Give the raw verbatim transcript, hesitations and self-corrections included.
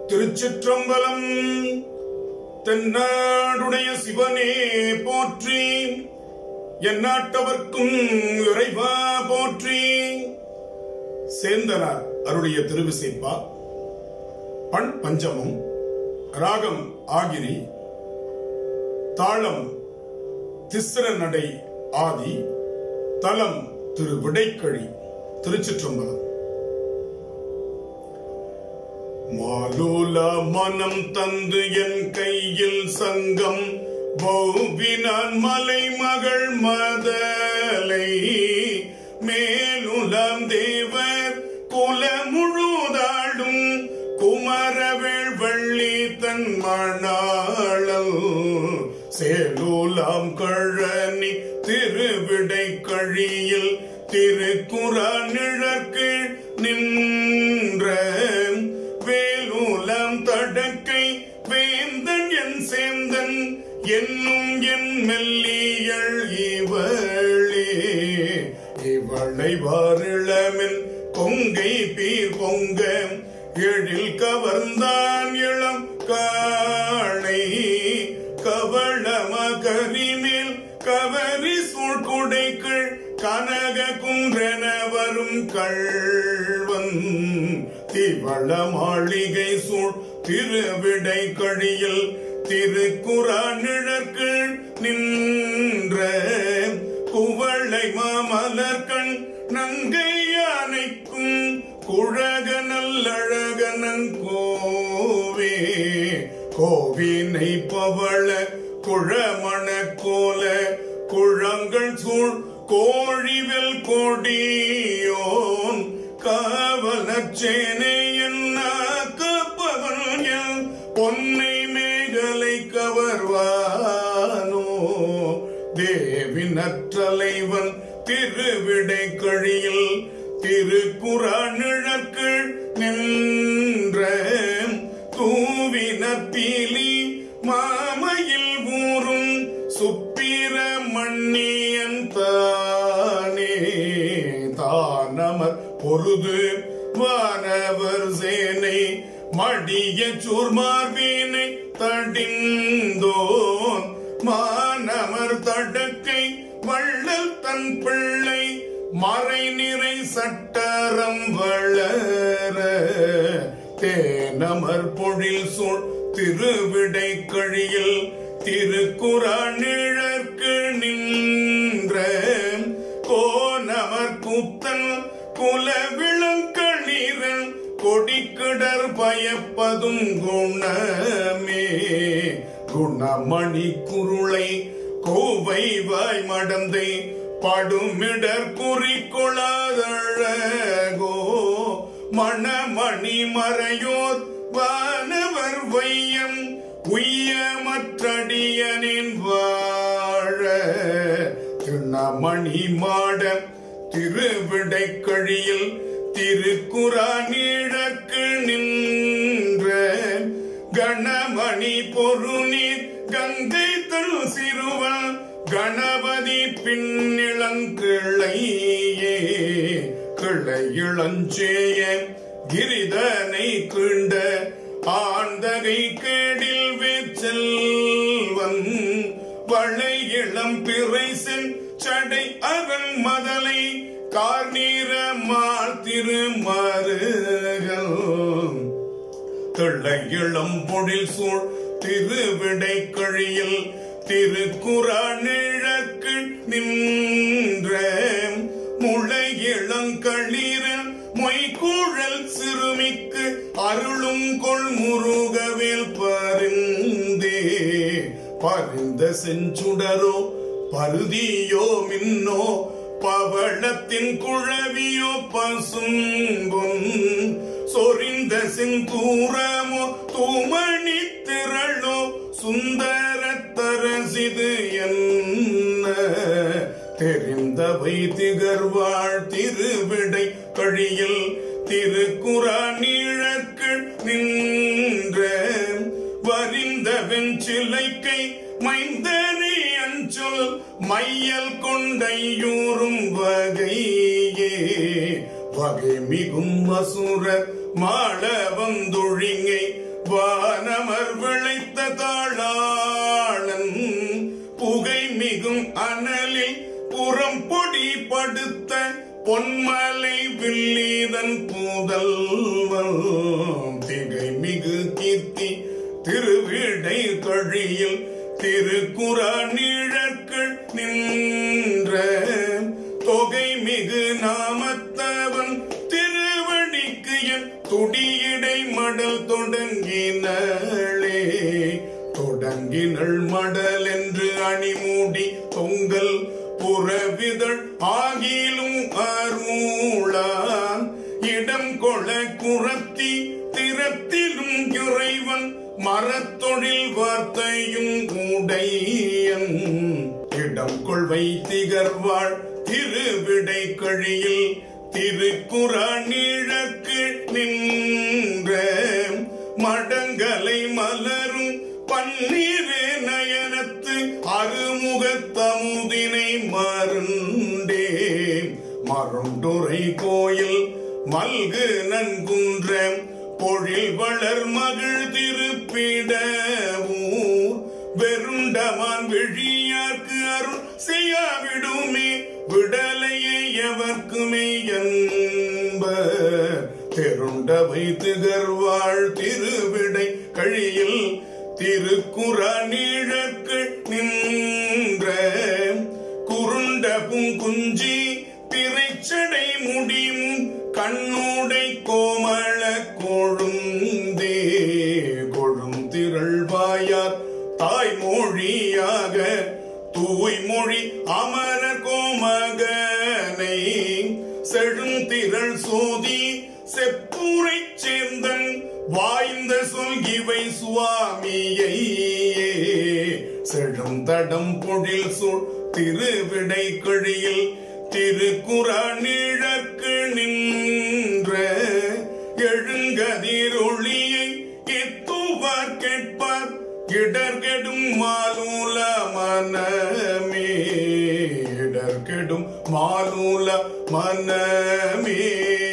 திருச்சிற்றம்பலம். தென்னாடுடைய சிவனே போற்றி, எந்நாட்டவர்க்கும் இறைவா போற்றி. சேந்தனார் அருளிய திருவிசைப்பா. பண் பஞ்சமம், ராகம் ஆகிரி, தாளம் திஸ்ர நடை ஆதி, தலம் திரு விடைக்கழி. திருச்சிற்றம்பலம். மாலூல மனம் தந்து என் கையில் சங்கம் பௌவினான் மலை மகள் மதலை மேலுலாம் தேவர் குல முழுதாடும் குமரவேள் வள்ளி தன் மணாளல் சேலூலாம் கழனி திருவிடை கழியில் திருக்குறானிழற்கு நின்ற வேலூலம் தடக்கை வேந்தன் என் சேந்தன் என்னும் என் மெல்லியள் இவளே. இவளை வாரிளமின் கொங்கை பீர் பொங்க எழில் கவர்ந்தான் இளம் காணை கவளம கரிமேல் கவரி சூழ்குடைகள் கனக குன்றென வரும் கள்வன் திவள மாளிகை சூழ் திருவிடை கழியில் திருக்குறானிழற்கு நின்ற குவளை மாமலர்கண் நங்கை யானைக்கும் குழக நல்லழகனன் கோவே கோவினை பவள குழமண கோல குழங்கள் சூழ் கோழிவில் கொடியோன் காவலச்சேனை என்ன கப்பவன் பொன்னை மேகலை கவர்வானோ தேவினற்றலைவன் திருவிடை கழியில் திருக்குறானிழற்கு நின்ற தூவினத்தீலி மாமையில் ஊரும் சுப்பிர மண்ணியன் தானே தானமர் பொருது வானவர் சேனை மடிய சூர்மார்வீனை தடிந்தோன் மானமர் தடக்கை வள்ளல் தன் பிள்ளை மறை நிறை சட்டரம் வளர தேனமர் பொழில் சூழ் திருவிடை கழியில் திருக்குறானிழற்கு நின்ற கோனமர் கூத்தன் குல விளங்களிரன் கொடிக்கிடர் பயப்பதும் குணமே குணமணி குருளை கோவை வாய் மடந்தை படுமிடர் குறிக்கொளாதழகோ மணமணி மறையோர் வானவர் வையம் உய்யமற்றடியனின் வாழ திருணமணி மாட திருவிடை கழியில் திருக்குறானிழற்கு நின்ற கணமணி பொருநீர் கங்கை தன் சிறுவன் கணபதி பின்னிளங்கிளையே கிளை இளஞ்சேய கிரிதனை கீண்ட ஆண்டகை கேடில் வேச்செல்வன் வளை இளம் பிறை செஞ்சடை அவன் மதலை கார்நீரமாள் திருமருகல் கிளை இளம் பொழில் சூழ் திருவிடை கழியில் திருக்குறானிழற்கு நின்ற முளை இளங்களிரன் மொய்கூழல் சிறுமிக்கு அருளும் கொள் முருகவேல் பரிந்தே பரிந்த செஞ்சுடரோ பருதியோ மின்னோ பவளத்தின் குழவியோ பசும்பொன் சொரிந்த செந்தூரமோ தூமணி திரளோ சுந்தர தரசிது என்ன தெரிந்தவை திகர்வாழ் திருவிடை கழியில் திருக்குறானிழற்கு நின்ற வரிந்த வெஞ்சிலைக்கை மைந்தனை அஞ்சொல் மையல் கொண்டையூரும் வகையே வகை மிகும் அசுர மாள வந்தொழிங்கை பலர் விளைத்த தாளாளன் புகை மிகும் அனலில் புறம் பொடி படுத்த பொன்மலை வில்லீதன் புதல்வன் திகை மிகு கீர்த்தி திருவிடை கழியில் திருக்குறானிழற்கள் நின்ற தொகை மிகு நாமத்தவன் திருவடிக்கு என் துடியடை மடல் தொடங்கினளே தொடங்கினள் மடல் என்று அணிமூடி தொங்கல் புறவிதழ் ஆகிலும் அருளான் இடம் கொள குரத்தி திறத்திலும் இறைவன் மரத்தொழில் வார்த்தையும் உடையன் இடம் கொள்வை திகர்வாள் திருவிடை கழியில் திருக்குறானிழற்கு நின்ற மடங்களை மலரும் பன்னீரு நயனத்து அருமுகத்தமுதினை மருண்டே மருண்டுரை கோயில் மல்கு நன்குன்ற பொழில் வளர் மகிழ் திருப்பிடவூர் வெருண்டமான் விழியார்க்கு அருள் செய்யாவிடுமே விடலையே எவர்க்குமே என்ப தெருண்டவை திகர்வாள் திருவிடை கழியில் திருக்குறானிழற்கு நின்ற குருண்ட பூங்குஞ்சி திரைச்சடை முடியும் கண்ணுடை கோமள கொழுந்தே கொழுந்திரள்வாயார் தாய்மொழியாக தூய்மொழி அமர கோமகனை செழுந்திரள் சோதி செப்பூரை சேர்ந்தன் வாய்ந்த சொல் இவை சுவாமியை செழுந்தடம் பொழில் சொல் திருவிடை கழியில் திருக்குறானிழற்கு நின்ற எழுங்கதிர் ஒளியை எத்துவார் கேட்பார் இடர்கெடும் மாலூல மனமே இடர்கெடும் மாலூல மனமே